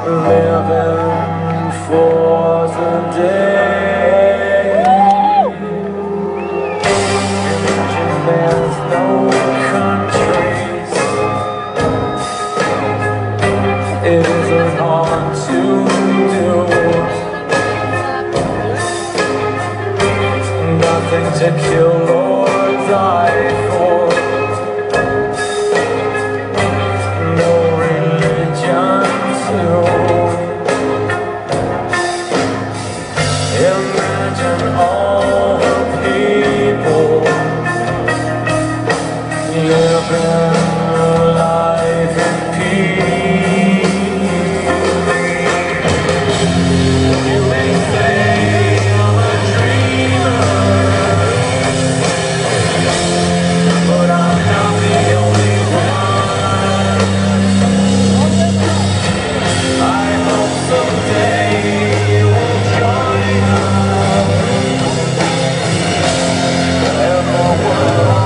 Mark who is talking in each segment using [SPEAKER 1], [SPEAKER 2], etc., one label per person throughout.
[SPEAKER 1] living for today. Imagine there's no countries. It isn't hard to do. Nothing to kill or die for. No religion too. Imagine all the people living life in peace. You may say I'm a dreamer, but I'm not the only one. I hope someday you will join us in the world.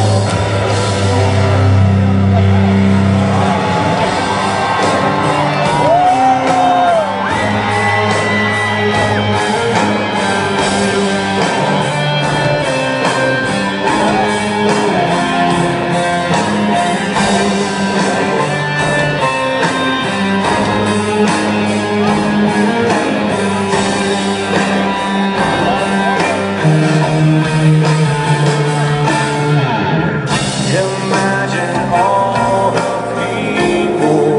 [SPEAKER 1] Imagine all the people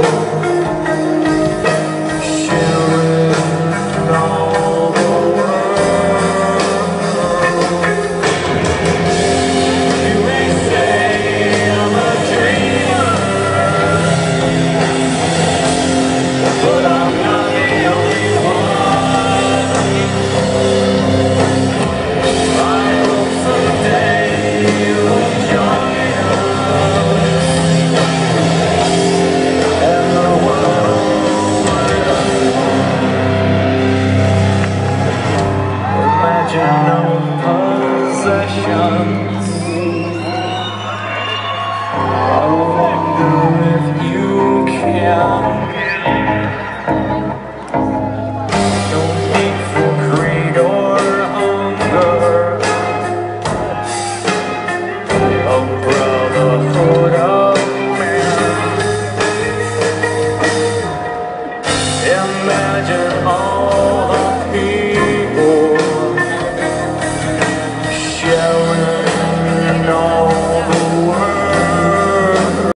[SPEAKER 1] sharing all the world. You may say I'm a dreamer, but I'm not the only one. I hope someday you will join Imagine no possessions. I wonder if you can.